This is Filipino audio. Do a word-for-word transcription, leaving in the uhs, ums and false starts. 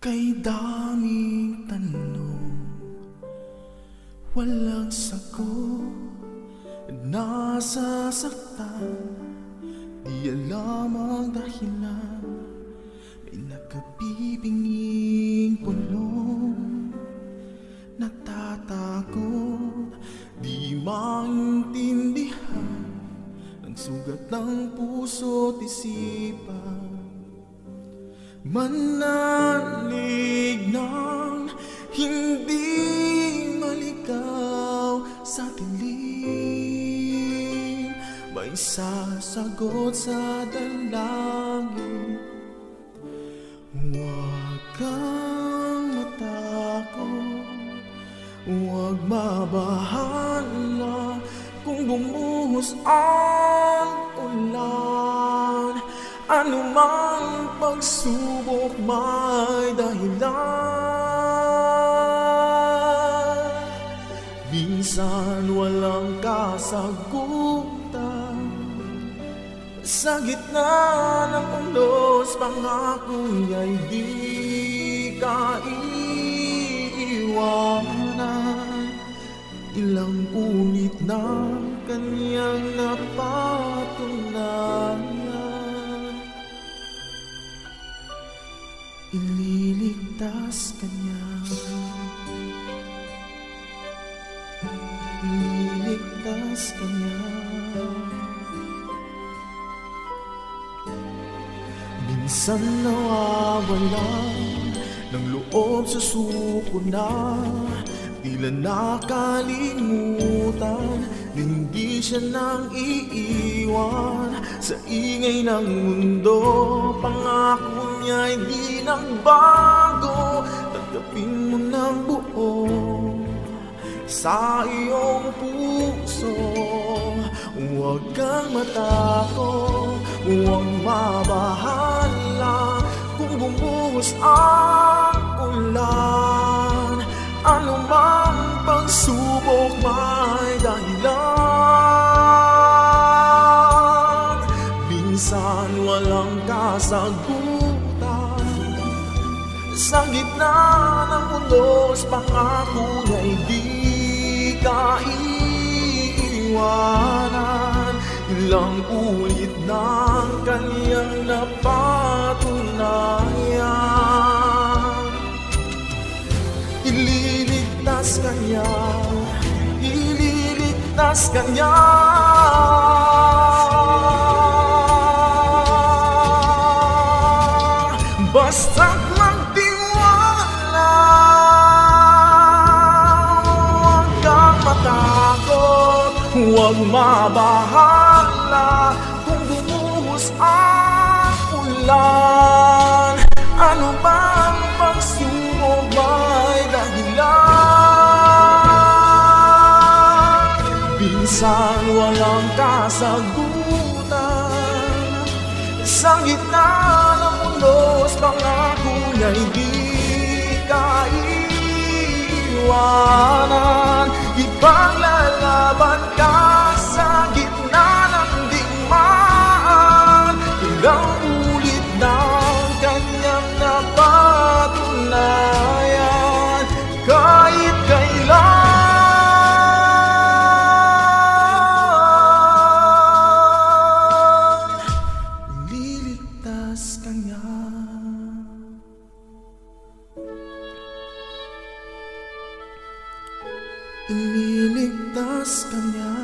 Kay daming tanong, walang sagot, nasasaktan, di alam ang dahilan. May nakapipinging pulong, natatakot, di maintindihan ang sugat ng puso't isipan. Manalig ng hindi maligaw sa dilim, may sasagot sa dalangin. Huwag kang matakot, huwag mabahala kung bumuhos ang ulan. Anumang pagsubok may dahilan. Minsan walang kasagutan, sa gitna ng ulos pangako'y ay di ka iiwanan. Ilang ulit na kanyang napatunayan, ililigtas ka niya, ililigtas ka niya. Minsan nawawala ng loob sa suko na, tila nakalimutan, hindi siya nang iiwan sa ingay ng mundo. Pangako niya'y di nagbago, tanggapin mo ng buo sa iyong puso. Huwag kang matakot, huwag mabahala kung bumuhos ang ulan. Anumang pagsubok may dahilan. Minsan walang kasagutan, sa gitna ng ulos pangako niya'y di ka iiwanan. Ilang ulit ng kanyang napatunayan, ililigtas ka niya, ililigtas ka niya. Basta't magtiwala, huwag kang matakot, huwag mabahala kung bumuhos ang ulan. Ano bang pagsubok may dahilan. Minsan walang kasagutan, sa gitna ng ulos pangako niya'y di ka iiwanan. Ipaglalaban ka sa gitna ng digmaan. Ilang ulit ng kanyang napatunayan, kahit kailan, ililigtas ka niya. Ililigtas ka niya.